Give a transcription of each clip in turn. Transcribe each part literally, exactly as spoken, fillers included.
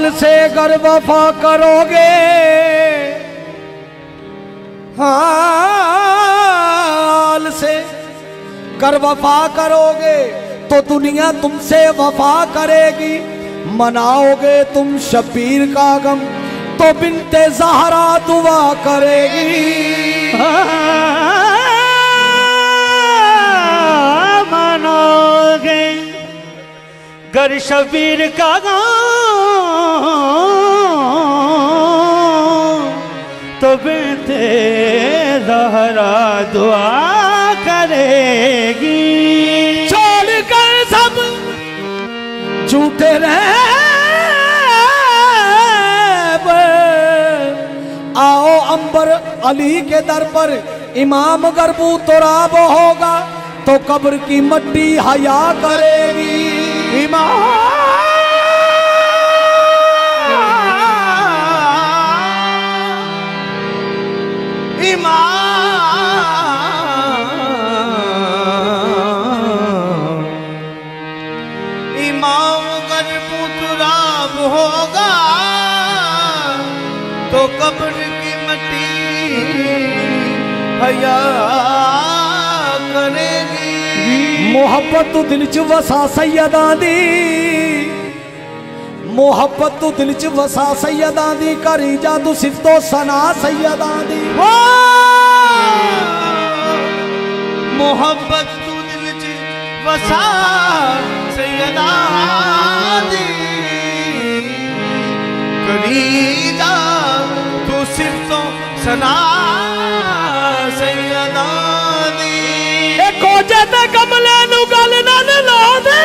हाल से गर वफा करोगे, हाल से गर वफा करोगे तो दुनिया तुमसे वफा करेगी। मनाओगे तुम शबीर का गम तो बिन्ते ज़हरा दुआ करेगी। मनाओगे गर शबीर का गम तो बिन्ते ज़हरा दुआ करेगी। छोड़कर सब झूठे रैब, आओ अंबर अली के दर पर। इमाम गरबू तुराब होगा तो कब्र की मट्टी हया करेगी। इमाम इमाम गरबू तुराब होगा तो कब्र की मट्टी हया करेगी। मोहब्बत तो दिल च वसा सैयदां दी, मोहब्बत तो दिल च वसा सैयदां दी। करी जादू सिफतो सना सैयदां दी। मोहब्बत तू दिल च वसा सैयदां दी। करी जादू सिफतो सना सैयदां दी। कोजे ते कमले नू गल नाल ला दे,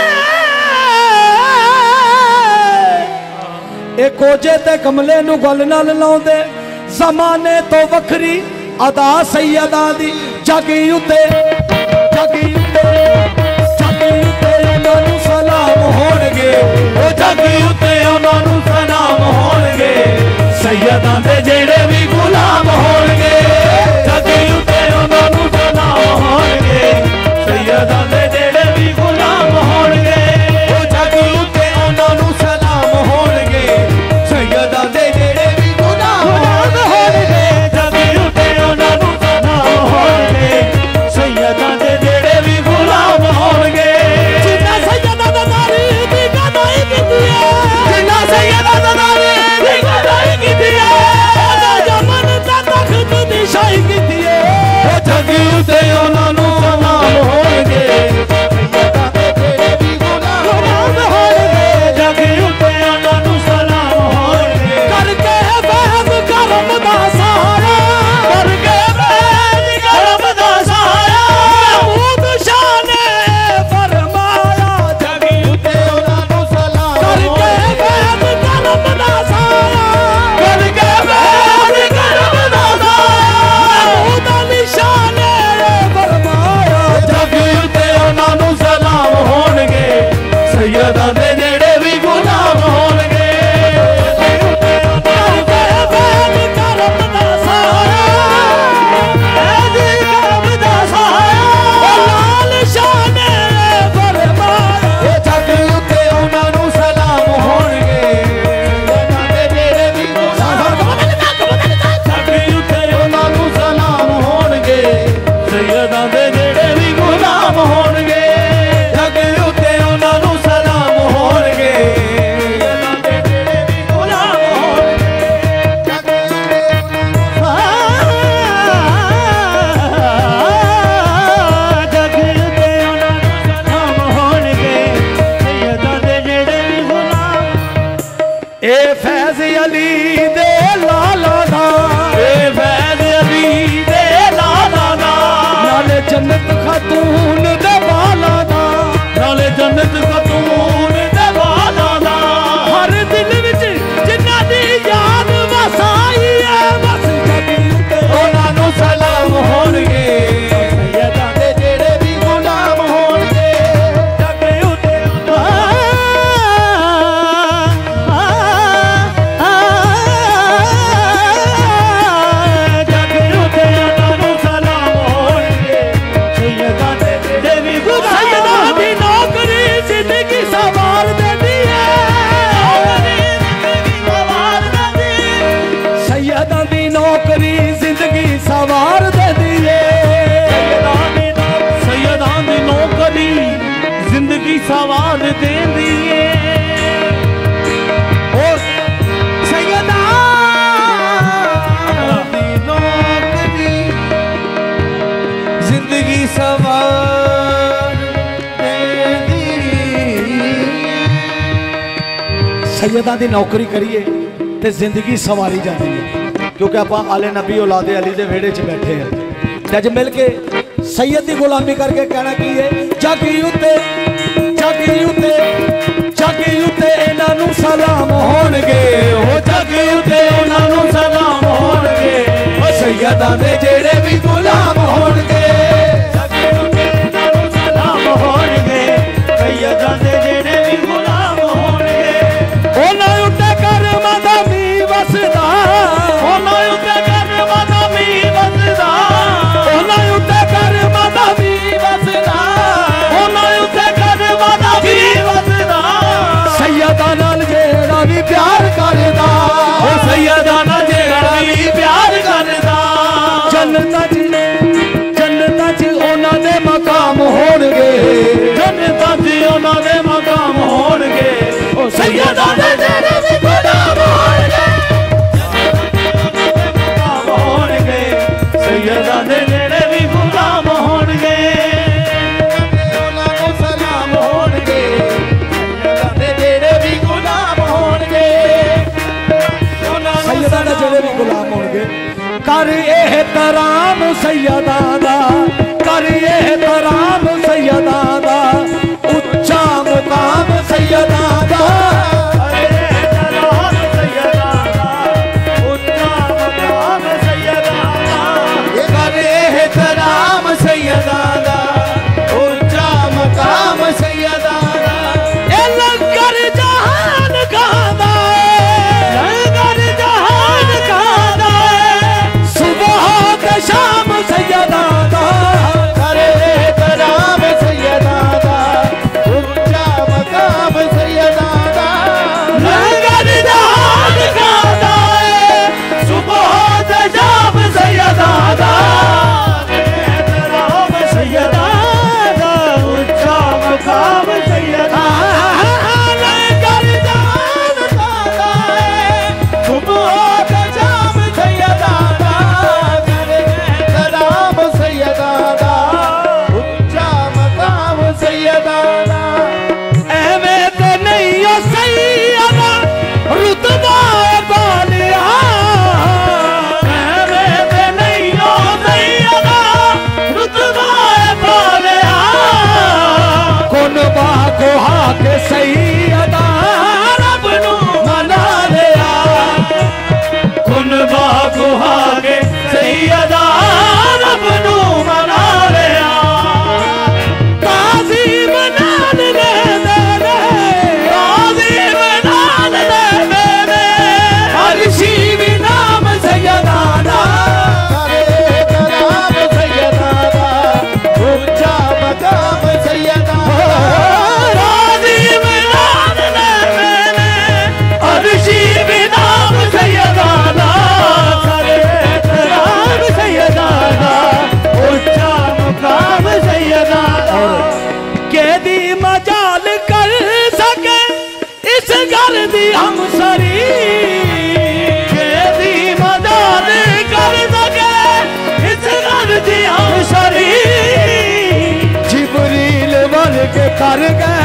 ए कोजे ते कमले नू गल नाल लाउंदे। ज़माने तो वखरी अदा सैयदां दी। जगी उते जगी उते जगी उते उन्हां नू सलाम होणगे, ओ जगी उते उन्हां नू सलाम होणगे। सैयदां दे जेड़े भी गुलाम होणगे, जगी उते उन्हां नू सलाम होणगे। सैयदां दे जेड़े भी गुलाम होणगे, ओ जगी उते उन्हां नू सलाम होणगे। सैयदां दे जेड़े भी गुलाम होणगे, जगी उते उन्हां नू सलाम होणगे। सैयदां दे जेड़े भी गुलाम होणगे। जिन्ना सैयदां दा नारी दी गदाई कीती है, जिन्ना सैयदां दा नारी दी गदाई कीती है, ओदा जमन दा तख्त दी शाही कीती है। ओ जगी उते उन्हां नू सलाम होणगे। सैयदां दे जेड़े भी गुलाम होणगे, जगी उते उन्हां नू सलाम होणगे। करके बहस करम दा सहारा, करके बहस करम दा सहारा। महमूद शाह ने फरमाया, जगी उते उन्हां नू सलाम करके बहस करम दा सहारा, करके बहस करम दा सहारा। महमूद अली शाह ने फरमाया, जगी उते उन्हां नू सलाम होणगे। सैयदां दे जेड़े भी गुलाम होणगे, करके बहस करम दा सहारा, ऐदी करम दा सहारा। ओ लाल शाह ने फरमाया, जगी उते उन्हां नू सलाम होणगे। सैयदां दे जेड़े भी गुलाम जगी उते उन्हां नू सलाम होणगे। सैयदां दे जेड़े भी गुलाम होणगे, जगी उते उन्हां नू सलाम होणगे। सैयदां दे जेड़े भी गुलाम होणगे, जगी उते जगी उते उन्हां नू सलाम होणगे। सैयदां दे जेड़े भी गुलाम। ए फैज़ अली दे लाला दा, ए फैज़ अली दे लाला दा, नाले जन्नत खातून दे बाला दा, नाले जन्नत खतून दे वाला दा। हर दिल विच जिन्हां दी याद वसाई है, बस जगी उते उन्हां नू सलाम होणगे। सैयदां दे जेड़े भी गुलाम होणगे, जगी उते जगी उते उन्हां नू सलाम होणगे। सैयदां दे जेड़े भी गुलाम। सैयदां दी नौकरी सिद्ध सवाल दे दिए और सैयदा दी नौकरी जिंदगी सवार दे दी सैयदा दी नौकरी करिए ते जिंदगी सवारी जाती है क्योंकि आप आले नबी औलादे अली दे वेड़े च बैठे हैं अज मिल के सैयद की गुलामी करके कहना की है जागी उत्ते जागी उत्ते जागी उत्ते इन्हां नूं सलाम होणगे हो जागी उत्ते उन्हां नूं सलाम होणगे ओ सैयदां दे जेड़े भी गुलाम होणगे जागी उत्ते उन्हां नूं सलाम होणगे सैयदां दे जेड़े भी गुलाम होणगे उन्हां उत्ते करमां दा मींह वसदा उन्हां उत्ते करमां दा मींह वसदा उन्हां उत्ते करमां दा मींह वसदा उन्हां उत्ते करमां दा मींह वसदा सैयदा नाल जेड़ा भी प्यार करदा ओ सैयदा नाल जेड़ा भी प्यार करदा जन्नतां च जन्नतां च उन्हां दे मकाम होणगे जन्नतां च उन्हां दे मकाम होणगे ओ सैयदा दे जेड़े भी गुलाम होणगे गुलाम होणगे सैयदां दे जेड़े भी गुलाम होणगे उन्हां नूं सलाम होणगे सैयदां दे जेड़े भी गुलाम होणगे सैयदा दे जेड़े भी गुलाम होणगे कर एहतराम सैयदा दा कर एहतराम सैयदा दा उच्चा मुकाम सैयदा दा अरे सलाम सैयदा दा उच्चा मकाम सैयदा दा ये कर एहतराम सैयदां दा उच्चा मकाम सैयदां दा ए लंगर जहान खादा लंगर जहान खादा सुबह ते शाम सैयदा दा कर एहतराम सैयदां दा उच्चा मकाम सैयदां दा लंगर जहान खादा सुबह ते शाम सैयदा दा एहतराम सैयदा दा उच्चा मकाम सैयदा लंगर जहान खादा सुबह ते शाम सैयदां दा कर एहतराम सैयदां दा उच्चा मकाम सैयदां दा एवें ते नहीं ओ सैयदा रुतबा बालिया एवें ते नहीं ओ सैयदा रुतबा पालिया कुन बा को हाके सैयदा रब नू मना लिया कुन बागो हागे सैयदा रब नू मना लिया ताज़ीम नाल ले दे ताज़ीम नाल ले मेरे अर्शी भी नाम सैयदा दा कर एहतराम सैयदां दा उच्चा मकाम सैयदां दा ताज़ीम नाल ले मेरे अर्शी भी नाम सैयदा दा करे एहतराम सैयदा दा उच्चा मुकाम सैयदा दा केदी मजाल कर सके इस घर दी हम सरी केदी मदद कर सके इस घर दी हम शरी जिबरील बन के कर गए